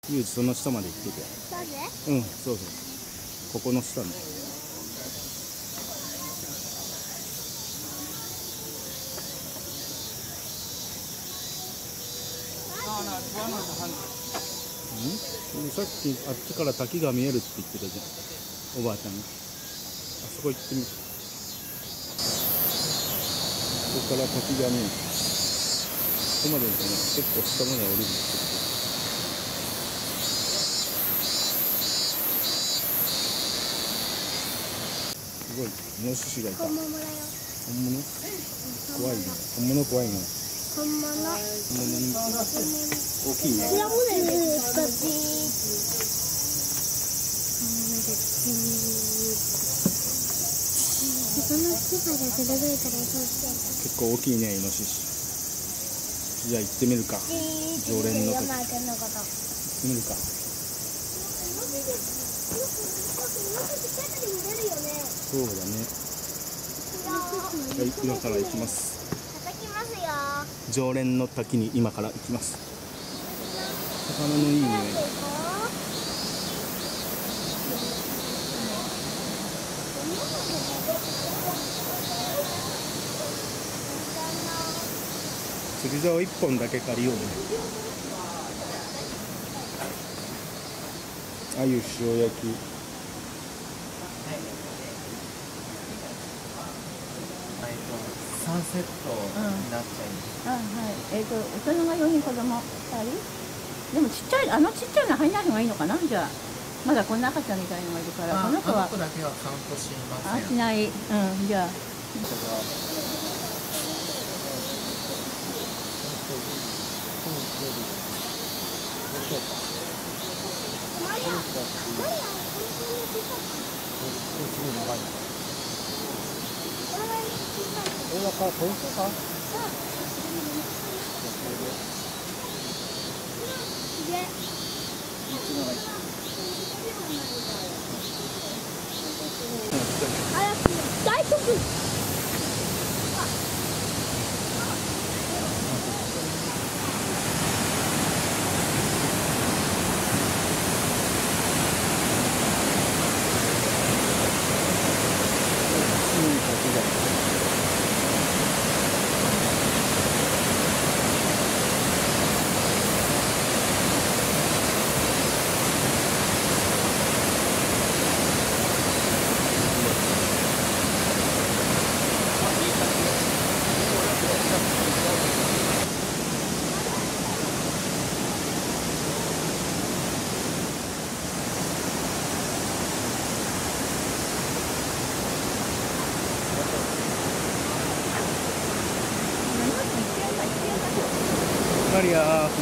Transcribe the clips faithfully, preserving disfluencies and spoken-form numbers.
ユージその下まで行ってて。うん、そうそう。ここの下ね。うん？さっきあっちから滝が見えるって言ってたじゃん、おばあちゃんが。あそこ行ってみて。ここから滝が見える。ここまで行くね、結構下まで降りる。すごい、イノシシがいた。本物だよ。本物？怖いね。本物怖いね。本物。本物に大きいね。結構大きいね、イノシシ。じゃあ行ってみるか。常連のとこ。行ってみるか。そうだね。はい、今から行きます。常連の滝に今から行きます。魚のいい匂い。釣り竿一本だけ借りようね。あゆ塩焼き。 さんセットになっちゃいます。うん、あ、はい。えっと大人がよにん、子供ふたり。でもちっちゃい、あのちっちゃいの入らない方がいいのかな。じゃあまだこんな赤ちゃんみたいのがいるから、この子は。あの子だけはカウントしません。あ、しない。うん、じゃあ。 これはか、これか。大丈夫。マリア、ここ行こう。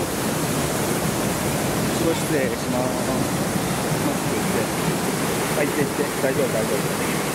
後ろ失礼します。マスクして。入っていって、大丈夫、大丈夫。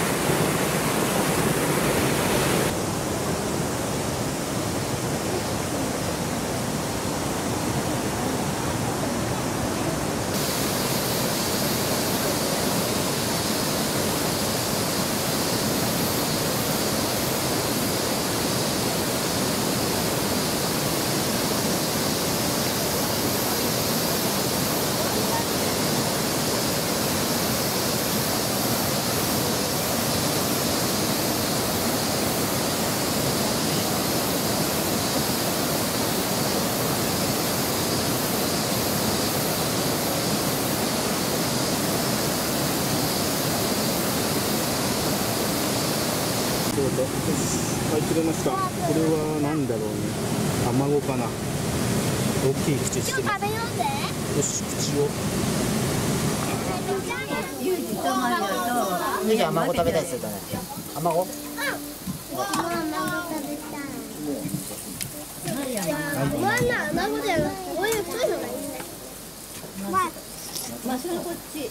はい、釣れました。これは何だろうね。卵かな。大きい口してる。よし、口を。 ユージとマリアと。 ユージ卵食べたいですよね。卵？うん。 マリアが。 まあな、卵じゃなくて、こういう太いのがいいね。まあ、 まあ、それこっち。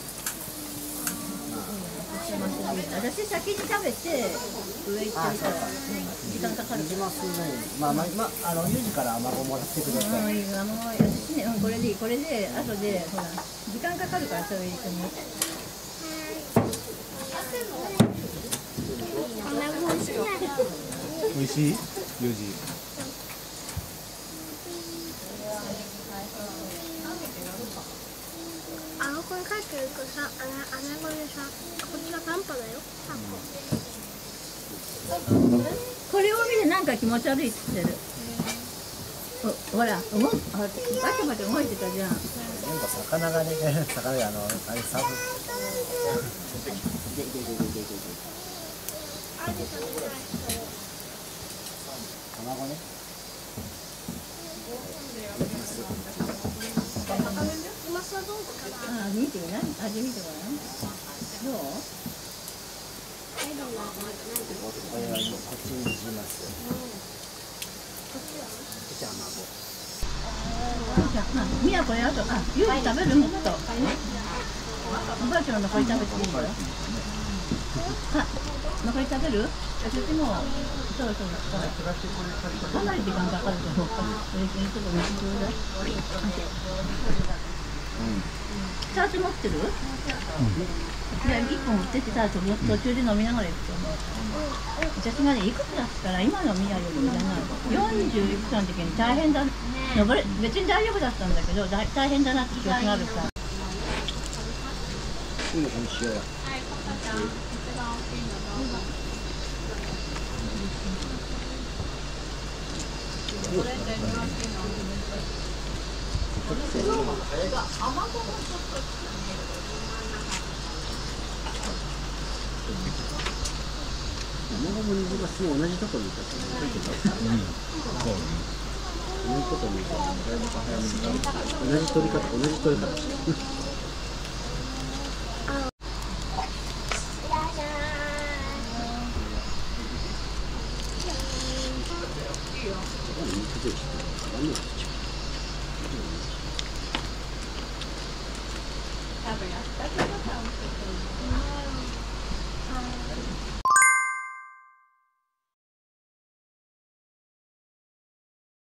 私先に食べて上行ってみたら時間かかる。 しますね。まあまあまあ、あのユージから卵もらってください。 うん、あの私ね、うん、これでいい。これで後でほら時間かかるからそれ入れても。 美味しい？ユージ。 あの子に帰ってるとさ、あのあの子でさ、こっちが短波だよ。 これを見てなんか気持ち悪いって言ってる。ほら、動バチバチ動いてたじゃん。 なんか魚がね、魚があのあれサブ。卵ね。 マスはどうかな。 あ、見てみない？味見てごらん。どう？ これはこっちにします。こっちは卵。 みやこれあと、あ、ゆうじ食べるもっと。おばあちゃんの残り食べていいよ。あ、残り食べる？私も、そうそうそう。かなり時間かかると思うから、それにちょっと水ちょうだい。チャージ持ってる？いや、いっぽん持ってってさ、途中で飲みながら行くと思う。私がね、いくつだったら今のミヤよりもじゃない。よんじゅういくつの時に大変だ、登れ別に大丈夫だったんだけど、大大変だなって記憶があるから。 今この塩や。卵も水がすごい同じところにいたって言ってた。うん。そうね。同じことにいたらだいぶ早めに同じ取り方同じ取り方してる。